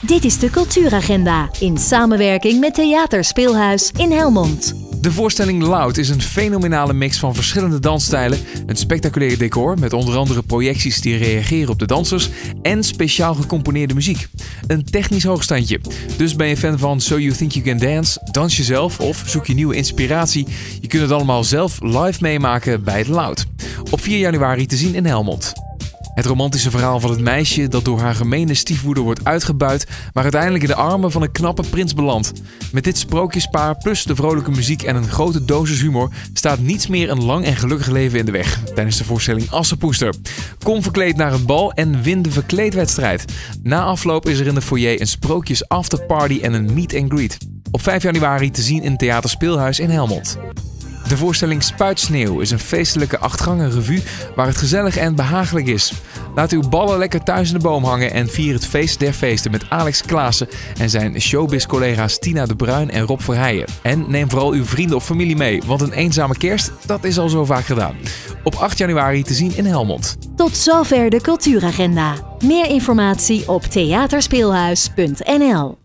Dit is de Cultuuragenda in samenwerking met Theater Speelhuis in Helmond. De voorstelling Loud is een fenomenale mix van verschillende dansstijlen, een spectaculair decor met onder andere projecties die reageren op de dansers en speciaal gecomponeerde muziek. Een technisch hoogstandje. Dus ben je fan van So You Think You Can Dance, dans jezelf of zoek je nieuwe inspiratie? Je kunt het allemaal zelf live meemaken bij Loud. Op 4 januari te zien in Helmond. Het romantische verhaal van het meisje dat door haar gemene stiefmoeder wordt uitgebuit, maar uiteindelijk in de armen van een knappe prins belandt. Met dit sprookjespaar plus de vrolijke muziek en een grote dosis humor staat niets meer een lang en gelukkig leven in de weg tijdens de voorstelling Assepoester. Kom verkleed naar het bal en win de verkleedwedstrijd. Na afloop is er in de foyer een sprookjes afterparty en een meet and greet. Op 5 januari te zien in Theater Speelhuis in Helmond. De voorstelling Spuitsneeuw is een feestelijke 8-gangen revue waar het gezellig en behagelijk is. Laat uw ballen lekker thuis in de boom hangen en vier het feest der feesten met Alex Klaassen en zijn showbiz-collega's Tina de Bruin en Rob Verheijen. En neem vooral uw vrienden of familie mee, want een eenzame kerst, dat is al zo vaak gedaan. Op 8 januari te zien in Helmond. Tot zover de Cultuuragenda. Meer informatie op theaterspeelhuis.nl.